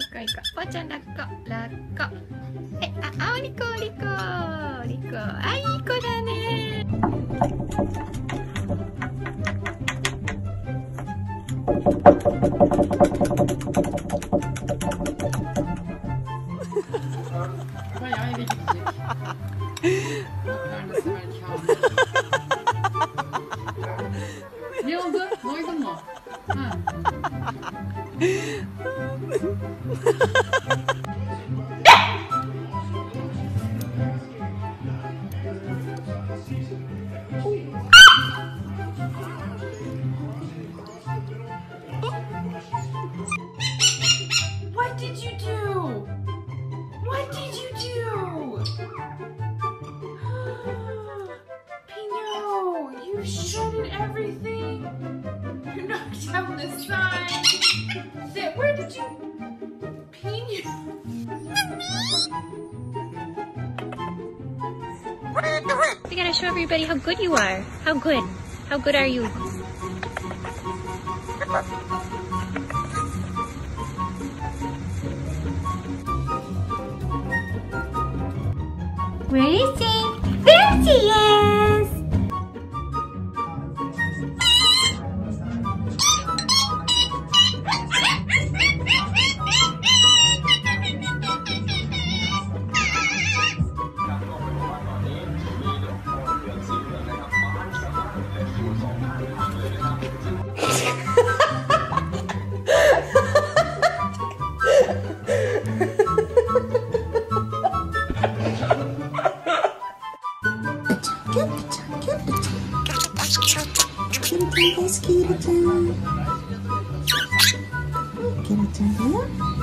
行こう。ぽーちゃん抱っこ抱っこ。あ、おりこおりこおりこ。あ、いい子だね。 Wilde, mooi van nog. What did you do? What did you do? Pino, you shredded everything. You knocked down the sign. Where did you? Pino. We gotta show everybody how good you are. How good? How good are you? Where is she? There she is! Kitty, kitty, kitty, kitty,